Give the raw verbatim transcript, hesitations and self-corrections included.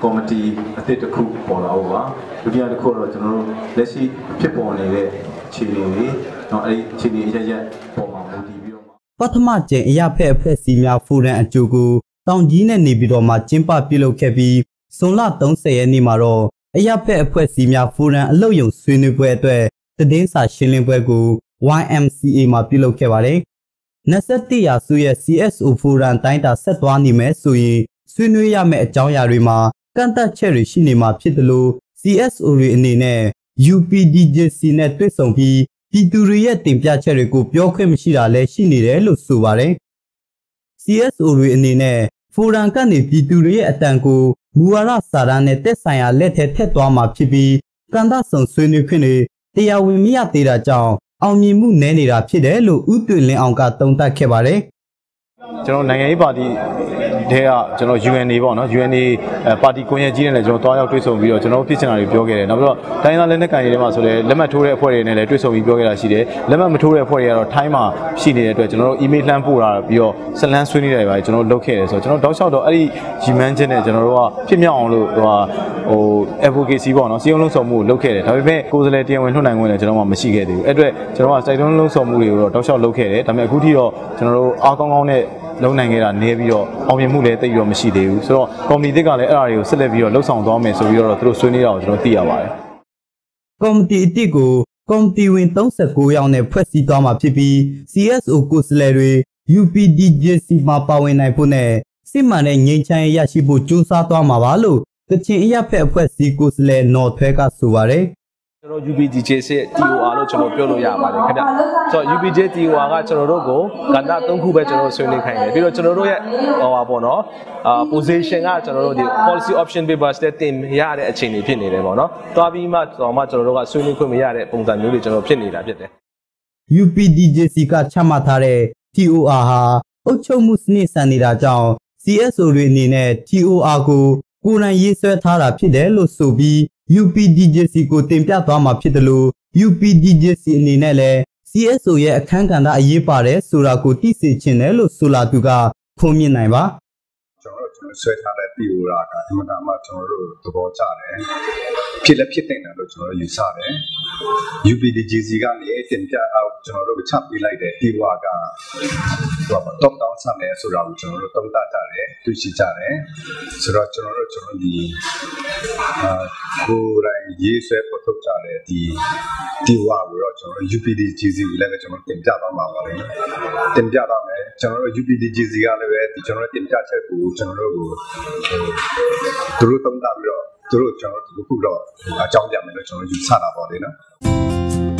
comedy အသစ်တစ်ခုပေါ်လာတော့ပါဒုတိယတစ်ခုတော့ကျွန်တော်တို့လက်ရှိဖြစ်ပေါ်နေတဲ့အခြေအနေတွေเนาะအဲ့ဒီအခြေအနေရရက်ပေါ်မှာမူတည်ပြီးတော့ပထမကျင်းအရာဖက်အဖွဲ့အစည်းများဖိုရမ်အကျိုးကိုတောင်ကြီးနဲ့နေပြည်တော်မှာကျင်းပပြုလုပ်ခဲ့ပြီးဇွန်လ၃၀ရက်နေ့မှာတော့အရာဖက်အဖွဲ့အစည်းများဖိုရမ်အလုပ်ရုံဆွေးနွေးပွဲအတွက်တည်င်းစာရှင်းလင်းပွဲကို Y M C A မှာပြုလုပ်ခဲ့ပါတယ်။၂၁ရာစုရဲ့ C S O ဖိုရမ်တိုင်းတာဆက်သွားနေမယ်ဆိုရင်ဆွေးနွေးရမယ့်အကြောင်းအရာတွေမှာကန့်သတ်ချက်တွေရှိနေမှာဖြစ်တယ်လို့ C S O တွေအနေနဲ့ U P D J C နဲ့တွေ့ဆုံပြီးပြည်သူတွေရဲ့တင်ပြချက်တွေကိုပြောခွင့်မရှိတာလည်းရှိနေတယ်လို့ဆိုပါတယ်။ C S O တွေအနေနဲ့ဖိုရမ်ကနေပြည်သူတွေရဲ့အတန်ကိုမူဝါဒစာတမ်းနဲ့တက်ဆိုင်ရာလက်ထဲထည့်သွားမှာဖြစ်ပြီးကန့်သတ်ဆောင်ဆွေးနွေးခွင့်တွေတရားဝင်မရသေးတာကြောင့်အောင်မြင်မှုနည်းနေတာဖြစ်တယ်လို့ဦးတွင်လင်းအောင်ကသုံးသပ်ခဲ့ပါတယ်။ကျွန်တော်နိုင်ငံရေးပါတီထဲကကျွန်တော် U N A ပေါ့နော် U N A ပါတီကွန်ရက်ကြီးနဲ့လည်းကျွန်တော်တွားရောက်တွေ့ဆုံပြီးတော့ကျွန်တော်ဖြစ်ချင်တာတွေပြောခဲ့တယ်နောက်ပြီးတော့တိုင်းသားလက်နက်ကိုင်တွေထဲမှာဆိုလည်းလက်မှတ်ထိုးတဲ့အဖွဲ့တွေနဲ့လည်းတွေ့ဆုံပြီးပြောခဲ့တာရှိတယ်လက်မှတ်မထိုးတဲ့အဖွဲ့တွေကတော့ထိုင်းမှာရှိနေတဲ့အတွက်ကျွန်တော်တို့ email လှမ်းပို့တာပြီးတော့ဆက်လန်းဆွေးနွေးတယ်ပါကျွန်တော်တို့လုပ်ခဲ့တယ်ဆိုတော့ကျွန်တော်တောက်လျှောက်တော့အဲ့ဒီရည်မှန်းချက်နဲ့ကျွန်တော်တို့ကဖြစ်မြောက်အောင်လို့ဟိုဟို advocacy ပေါ့နော်စီယုံလုံးဆောင်မှုကိုလုပ်ခဲ့တယ်ဒါပေမဲ့ကိုယ်စားလှယ်တရားဝင်လွှတ်နိုင်ခွင့်လည်းကျွန်တော်မှမရှိခဲ့သေးဘူးအဲ့အတွက်ကျွန်တော်ကစိုက်တုံးလုံးဆောင်မှုတွေကိုတော့တောက်လျှောက်လုပ်ခဲ့တယ်ဒါပေမဲ့အခုထိတော့ကျွန်တော်တို့အားကောင်းကောင်းနဲ့လုံးနိုင်ခဲ့တာနေပြီးတော့အောင်မြင်မှုလည်းတိတ်ပြီးတော့မရှိသေးဘူးဆိုတော့ကော်မတီတစ်ကလည်းအဲ့အရာတွေကိုဆက်လက်ပြီးတော့လှုပ်ဆောင်သွားမယ်ဆိုပြီးတော့သူတို့ဆွေးနွေးတာကိုကျွန်တော်သိရပါတယ်ကော်မတီအတစ်ကိုကော်မတီဝင်၃၉ယောက်နဲ့ဖွဲ့စည်းသွားမှာဖြစ်ပြီး C S O ကိုယ်စားလှယ်တွေ U P D J C မှာပါဝင်နိုင်ဖို့နဲ့စစ်မှန်တဲ့ငြိမ်းချမ်းရေးရရှိဖို့ကြိုးစားသွားမှာပါလို့ကချင်အရပ်ဖက်အဖွဲ့အစည်းကိုယ်စားလှယ်နော်ထွဲကဆိုပါတယ်ကျွန်တော် U P D J C T O R လို့ကျွန်တော်ပြောလို့ရပါတယ်ခင်ဗျဆိုတော့ U P J T O R ကကျွန်တော်တို့ကိုကဏ္ဍ၃ခုပဲကျွန်တော်ဆွေးနွေးခိုင်းတယ်ပြီးတော့ကျွန်တော်တို့ရဲ့ဟောပါပေါ့နော်အာ position ကကျွန်တော်တို့ဒီ policy option papers တဲ့တင်ရတဲ့အခြေအနေဖြစ်နေတယ်ပေါ့နော်တွားပြီးမှတော့မှကျွန်တော်တို့ကဆွေးနွေးခွင့်မရတဲ့ပုံစံမျိုးတွေကျွန်တော်ဖြစ်နေတာဖြစ်တယ် U P D J C ကချမှတ်ထားတဲ့ T O R ဟာအုပ်ချုပ်မှုစနစ်ဆန်နေတာကြောင့် C S O တွေအနေနဲ့ T O R ကိုကိုယ်တိုင်ရေးဆွဲထားတာဖြစ်တယ်လို့ဆိုပြီးU P D J C ကိုတင်ပြသွားမှာဖြစ်တယ်လို့ U P D J C အနေနဲ့လည်း C S O ရဲ့အခမ်းကဏ္ဍအရေးပါတယ်ဆိုတာကိုသိစေချင်တယ်လို့ဆိုလာသူကခုံမြင့်နိုင်ပါကျွန်တော်တို့ကျွန်တော်ဆွဲထားတဲ့ T O R ကအမှန်တမ်းမှကျွန်တော်တို့သဘောကျတယ်ဖြစ်လက်ဖြစ်တဲ့တယ်လို့ကျွန်တော်ယူဆတယ် U P D J C ကနေတင်ပြအောင်ကျွန်တော်တို့ချပေးလိုက်တဲ့ T O R ကတော့ top down ဆန်တယ်ဆိုတာကိုကျွန်တော်တို့သုံးသပ်ကြတယ်တွေ့ရှိကြတယ်ဆိုတော့ကျွန်တော်တို့ကျွန်တော်ဒီအာကိုယ်တိုင်ရေးဆွဲပေါ်ထုတ်ကြတဲ့ဒီ T O R ကိုတော့ကျွန်တော်တို့ U P D J C ကိုလည်းကျွန်တော်တင်ပြသွားမှာပါလေတင်ပြသွားမယ်ကျွန်တော်တို့ U P D J C ကလည်းပဲဒီကျွန်တော်တို့တင်ပြချက်ကိုကျွန်တော်တို့ကိုသူတို့သုံးသပ်ပြီးတော့သူတို့ကျွန်တော်တို့ခုတော့အကြောင်းပြမယ်လို့ကျွန်တော်ယူဆတာပါလေနော်